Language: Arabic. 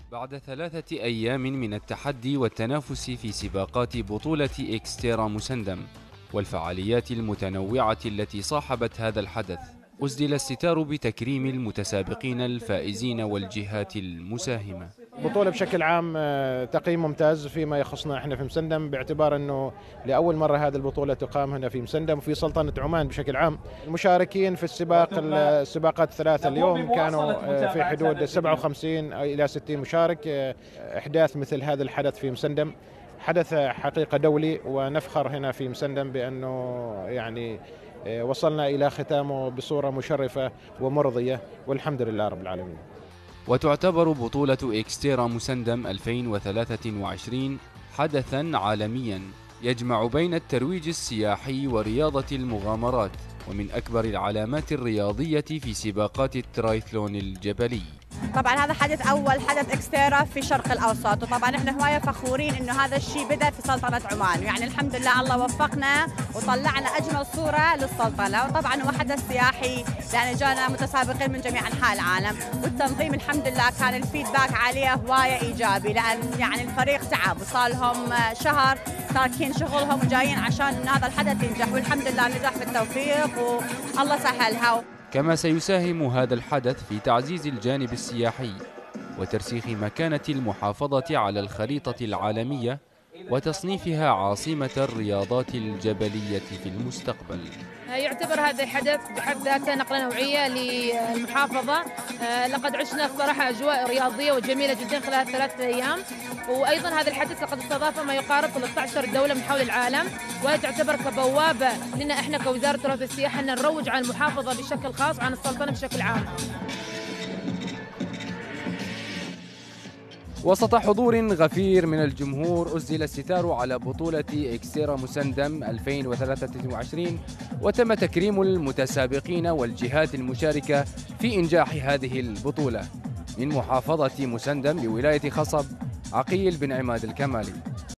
بعد 3 أيام من التحدي والتنافس في سباقات بطولة إكستيرا مسندم والفعاليات المتنوعة التي صاحبت هذا الحدث، أسدل الستار بتكريم المتسابقين الفائزين والجهات المساهمة. البطولة بشكل عام تقييم ممتاز فيما يخصنا احنا في مسندم، باعتبار انه لأول مرة هذه البطولة تقام هنا في مسندم وفي سلطنة عمان بشكل عام. المشاركين في السباقات الثلاثة اليوم كانوا في حدود 57 إلى 60 مشارك. إحداث مثل هذا الحدث في مسندم حدث حقيقة دولي، ونفخر هنا في مسندم بأنه يعني وصلنا إلى ختامه بصورة مشرفة ومرضية، والحمد لله رب العالمين. وتعتبر بطولة إكستيرا مسندم 2023 حدثاً عالمياً يجمع بين الترويج السياحي ورياضة المغامرات، ومن أكبر العلامات الرياضية في سباقات الترايثلون الجبلي. طبعا هذا أول حدث إكستيرا في الشرق الأوسط، وطبعا احنا هواية فخورين إنه هذا الشيء بدأ في سلطنة عمان، يعني الحمد لله الله وفقنا وطلعنا أجمل صورة للسلطنة. وطبعا هو حدث سياحي لأن جانا متسابقين من جميع أنحاء العالم، والتنظيم الحمد لله كان الفيدباك عليه هواية إيجابي، لأن يعني الفريق تعب وصار لهم شهر تاركين شغلهم وجايين عشان إن هذا الحدث ينجح، والحمد لله نجح بالتوفيق والله سهلها. كما سيساهم هذا الحدث في تعزيز الجانب السياحي وترسيخ مكانة المحافظة على الخريطة العالمية وتصنيفها عاصمة الرياضات الجبلية في المستقبل. يعتبر هذا الحدث بحد ذاته نقلة نوعية للمحافظة. لقد عشنا الصراحة أجواء رياضية وجميلة جدا خلال 3 أيام، وأيضا هذا الحدث لقد استضاف ما يقارب 13 دولة من حول العالم، وهي تعتبر كبوابة لنا احنا كوزارة تراث السياحة أن نروج عن المحافظة بشكل خاص وعن السلطنة بشكل عام. وسط حضور غفير من الجمهور أسدل الستار على بطولة إكستيرا مسندم 2023، وتم تكريم المتسابقين والجهات المشاركة في إنجاح هذه البطولة. من محافظة مسندم لولاية خصب، عقيل بن عماد الكمالي.